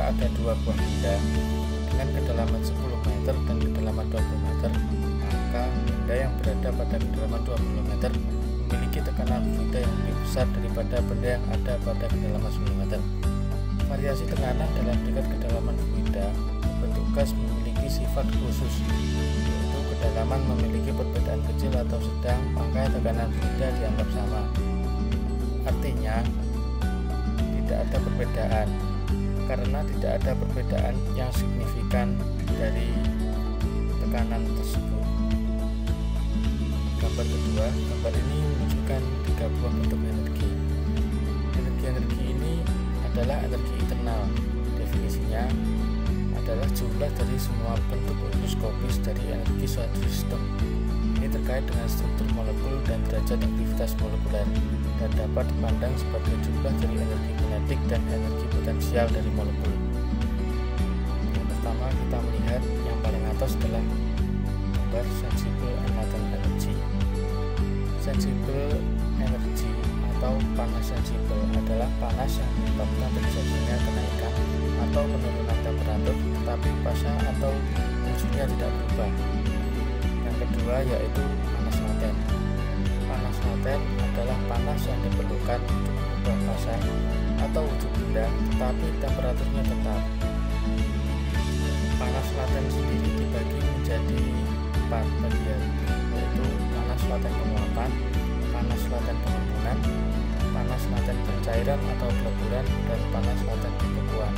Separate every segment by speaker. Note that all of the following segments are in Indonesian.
Speaker 1: ada dua buah benda dengan kedalaman 10 meter dan kedalaman 20 meter, maka benda yang berada pada kedalaman 20 meter memiliki tekanan fluida yang lebih besar daripada benda yang ada pada kedalaman 10 meter. Variasi tekanan dalam tingkat kedalaman fluida bentuk gas memiliki sifat khusus, yaitu kedalaman memiliki perbedaan kecil atau sedang, maka tekanan fluida dianggap sama. Artinya, tidak ada perbedaan, karena tidak ada perbedaan yang signifikan dari tekanan tersebut. Gambar kedua, gambar ini menunjukkan 3 buah bentuk energi. Energi ini adalah energi internal. Definisinya adalah jumlah dari semua bentuk mikroskopis dari energi suatu sistem. Ini terkait dengan struktur molekul dan derajat aktivitas molekuler dan dapat dipandang sebagai jumlah dari energi kinetik dan energi potensial dari molekul. Yang pertama, kita melihat yang paling atas adalah gambar sensible and latent energy. Sensible energy atau panas sensibel adalah panas yang menyebabkan terjadinya kenaikan atau penurunan temperatur, tetapi fase atau wujudnya tidak berubah. Yang kedua yaitu panas laten. Panas laten adalah panas yang diperlukan untuk mengubah fase atau wujud benda, tetapi temperaturnya tetap. Panas laten sendiri dibagi menjadi 4 bagian, yaitu panas laten penguapan, panas laten pengembunan, panas laten pencairan atau peleburan, dan panas laten pembekuan.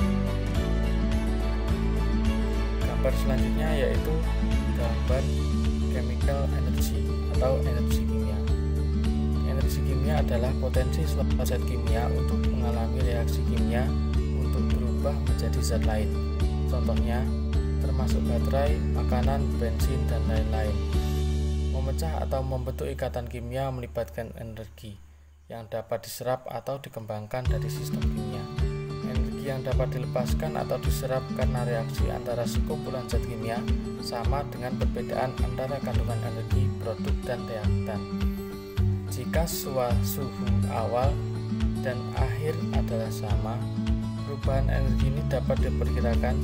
Speaker 1: Gambar selanjutnya yaitu gambar chemical energy atau energi kimia. Energi kimia adalah potensi suatu zat kimia untuk mengalami reaksi kimia untuk berubah menjadi zat lain. Contohnya termasuk baterai, makanan, bensin, dan lain-lain. Memecah atau membentuk ikatan kimia melibatkan energi yang dapat diserap atau dikembangkan dari sistem kimia. Energi yang dapat dilepaskan atau diserap karena reaksi antara sekumpulan zat kimia sama dengan perbedaan antara kandungan energi produk dan reaktan. Jika suhu awal dan akhir adalah sama, perubahan energi ini dapat diperkirakan.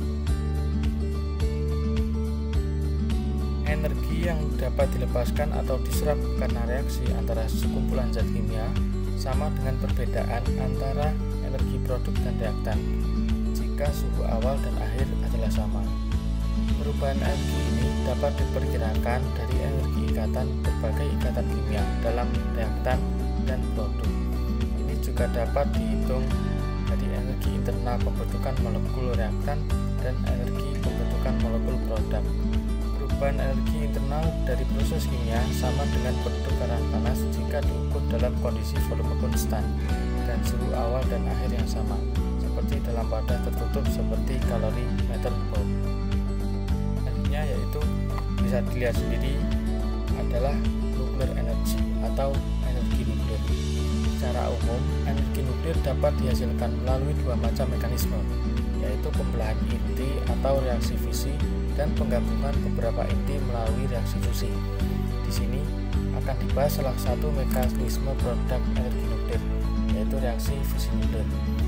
Speaker 1: Energi yang dapat dilepaskan atau diserap karena reaksi antara sekumpulan zat kimia sama dengan perbedaan antara energi produk dan reaktan jika suhu awal dan akhir adalah sama. Perubahan energi ini dapat diperkirakan dari energi ikatan berbagai ikatan kimia dalam reaktan dan produk. Ini juga dapat dihitung dari energi internal pembentukan molekul reaktan dan energi pembentukan molekul produk. Perubahan energi internal dari proses kimia sama dengan pertukaran panas jika diukur dalam kondisi volume konstan dan suhu awal dan akhir yang sama, seperti dalam wadah tertutup seperti kalori meter Bohr. Selanjutnya yaitu bisa dilihat sendiri adalah nuclear energy atau energi nuklir. Secara umum, energi nuklir dapat dihasilkan melalui 2 macam mekanisme, yaitu pembelahan inti atau reaksi fisi dan penggabungan beberapa inti melalui reaksi fusi. Di sini akan dibahas salah satu mekanisme produk energi nuklir, yaitu reaksi fusi nuklir.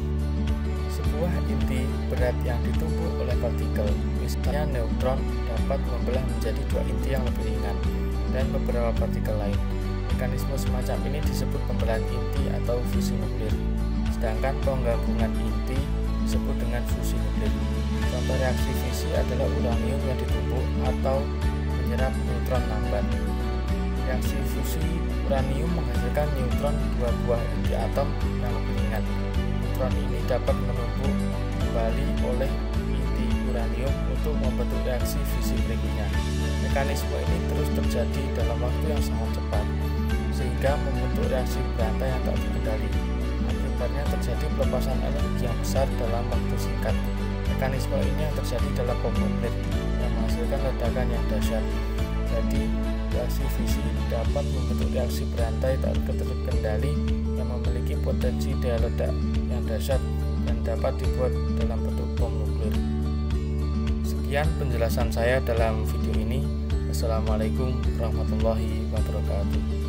Speaker 1: Sebuah inti berat yang ditumpuk oleh partikel, misalnya neutron, dapat membelah menjadi 2 inti yang lebih ringan dan beberapa partikel lain. Mekanisme semacam ini disebut pembelahan inti atau fusi nuklir, sedangkan penggabungan inti disebut dengan fusi nuklir. Contoh reaksi fisi adalah uranium yang ditumpuk atau menyerap neutron lambat. Reaksi fusi uranium menghasilkan neutron 2 buah inti atom yang lebih ringan. Neutron ini dapat menumpuk kembali oleh inti uranium untuk membentuk reaksi fisi berikutnya. Mekanisme ini terus terjadi dalam waktu yang sangat cepat, sehingga membentuk reaksi berantai yang tak terkendali. Akibatnya terjadi pelepasan energi yang besar dalam waktu singkat. Mekanisme ini yang terjadi dalam bom nuklir yang menghasilkan ledakan yang dahsyat. Jadi, reaksi fisi dapat membentuk reaksi berantai tak terkendali yang memiliki potensi daya ledak yang dahsyat dan dapat dibuat dalam bentuk bom nuklir. Sekian penjelasan saya dalam video ini. Assalamualaikum warahmatullahi wabarakatuh.